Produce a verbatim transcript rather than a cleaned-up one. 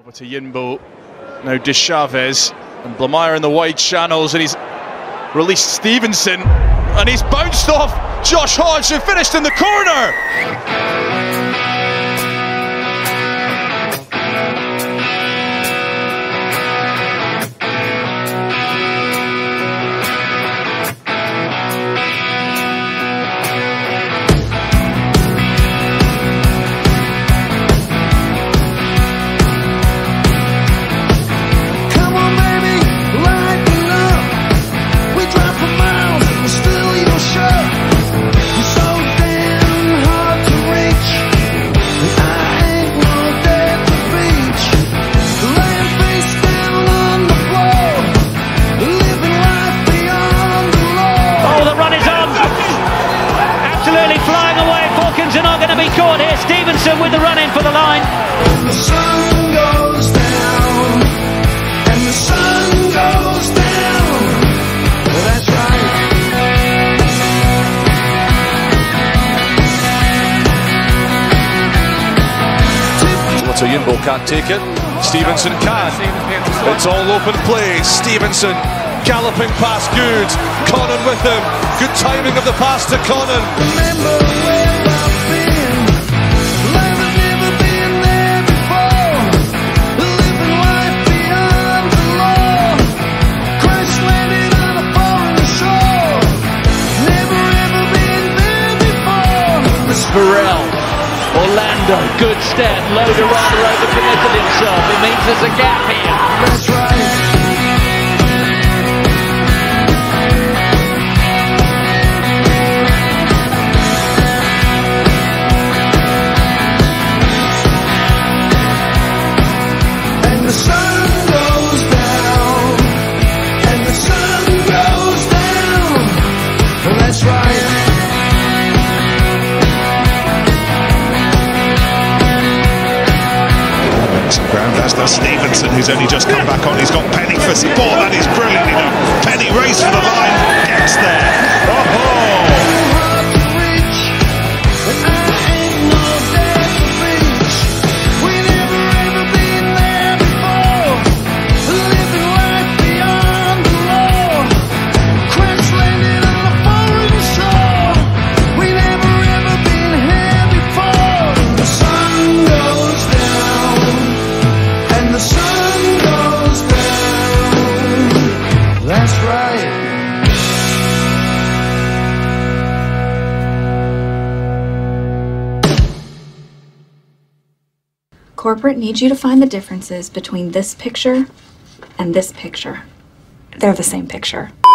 Over to Yinbo, now Deschavez, and Blamire in the wide channels, and he's released Stevenson, and he's bounced off Josh Hodge, who finished in the corner. Flying away, Falcons are not going to be caught here. Stevenson with the run in for the line. The sun goes down, and the sun goes down. Well, that's right. What a Yinbo can't take it. Stevenson can. It's all open play. Stevenson galloping past Good. Conan with him. Good timing of the pass to Conan. Remember where I've been. Life has never been there before. Living life beyond the law. Crash landed on a foreign shore. Never ever been there before. Burrell, Orlando, good step. Loderada overcommitted himself. It means there's a gap here. That's right. The sun goes down, and the sun goes down. Well, that's right. Some ground as does Stevenson, who's only just come back on. He's got Penny for support. That is brilliantly done. Penny race for the line, gets there. Oh-ho! Corporate needs you to find the differences between this picture and this picture. They're the same picture.